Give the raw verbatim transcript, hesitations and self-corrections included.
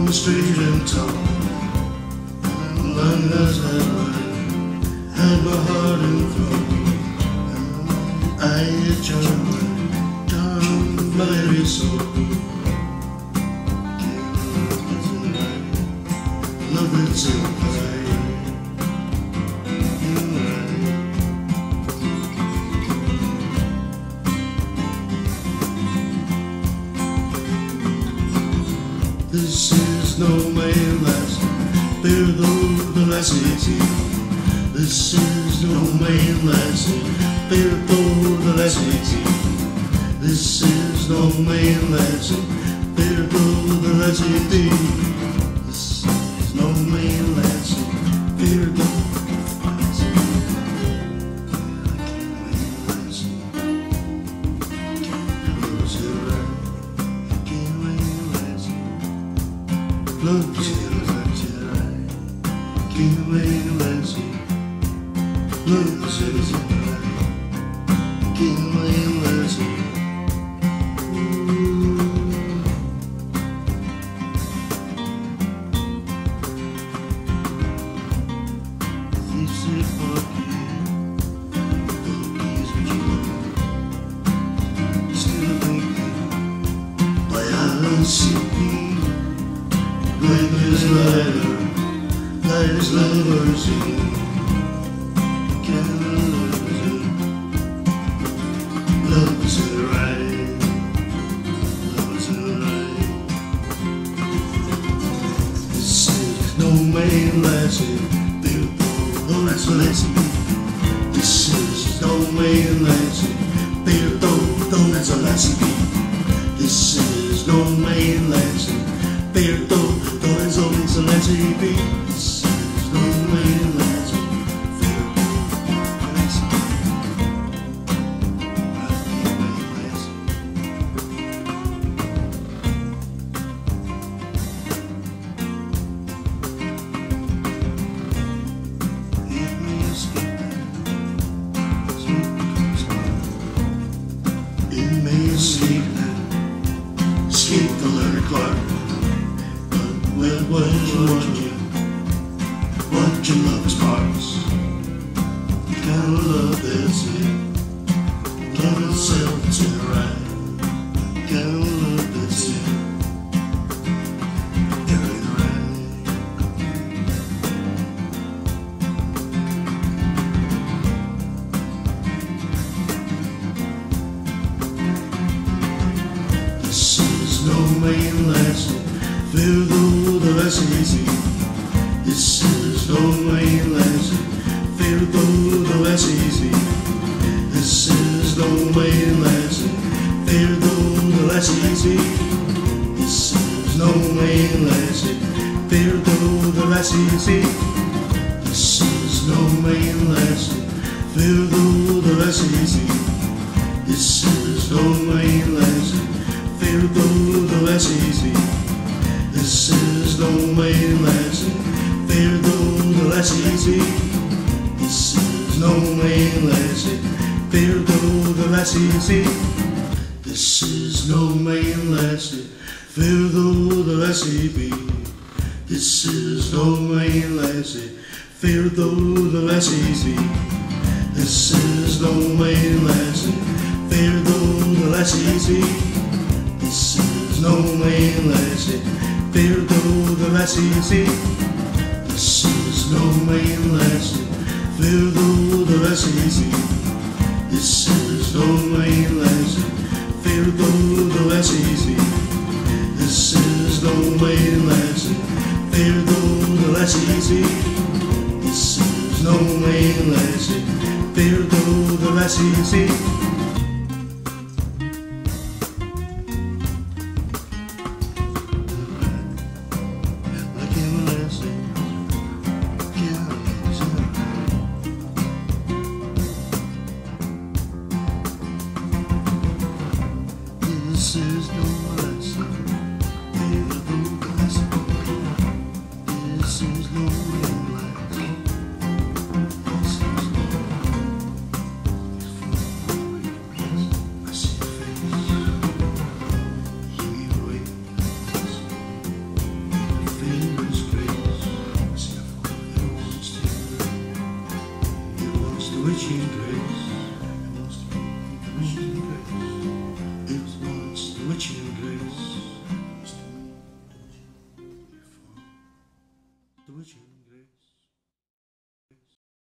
straight and tall. Long as I had my heart and throne, I had joy down my very soul. Love that's in play. This is no man last, perdão da lassie. This is no man last, perdão da lassie. This is no man last, perdão da lassie. This is no man last, perdão. Look to the right, keep away lazy. Look to the right, keep away lazy. This is for you, cookies with you. Still thinking, but I don't see. Life is lighter, light is lovers in. Can't lose it. Love is in the right, love is in the right. This is no man lassie, beautiful, no that's what I see. This is no man lassie, beautiful, no that's what I see. This is no man lassie, beautiful. It's always a letter B. This is no man letter. Give me a skip. It may sleep. Skip the letter Clark. Well, what you want you, what your love is parts. The kind of love that's it, love itself to the right. The kind of love that's it, you're right. This is no man lassie, feel the less easy. This is no man lassie, feel the less easy. This is no man lassie, feel the less easy. This is no man lassie, feel the less easy. This is no man lassie, feel the less easy. This is no man lassie, feel the less easy. This is no man lassie, perdão da lassie. This is no man lassie, perdão da lassie. This is no man lassie, perdão da lassie. This is no man lassie, perdão da lassie. This is no man lassie, perdão da lassie. This is no man lassie, perdão da lassie. This is no man lassie, perdão da lassie. This is no man lassie, perdão da lassie. This is no man lassie, perdão da lassie. This is no man lassie, perdão da lassie. This is no